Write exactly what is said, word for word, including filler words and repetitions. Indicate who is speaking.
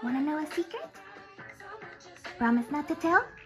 Speaker 1: Wanna know a secret? Promise not to tell?